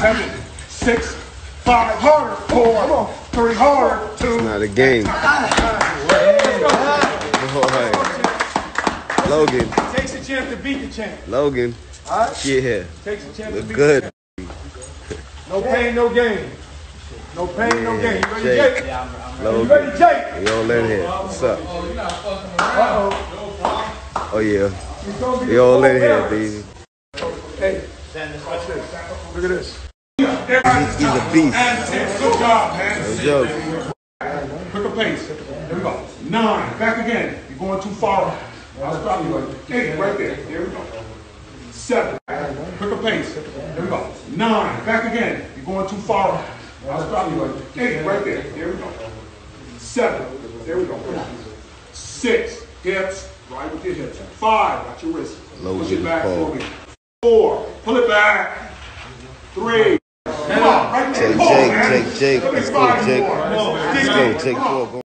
7, 6, 5, harder, 4, 3, harder, 2. It's not a game. Boy. Logan. Takes a chance to beat the champ. Logan. Yeah. Takes a chance to Look beat good. the champ. No pain, no gain. No pain, no gain. You ready, Jake. Jake? Logan. You ready, Jake? We all in here. What's up? Oh yeah. We all in here, baby. Hey, watch this. Look at this. He's a beast. Good job, man. No joke. Quicker pace. Here we go. 9. Back again. You're going too far. I'll stop you. 8. Right there. Here we go. 7. Quicker pace. Here we go. 9. Back again. You're going too far. I'll stop you. 8. Right there. Here we go. 7. There we go. 6. Hips. Right with your hips. 5. Watch your wrist. Push it back for me. 4. Pull it back. 3. Come on. Right there. Jake. Let's go, Jake. Let's go, Jake. 4.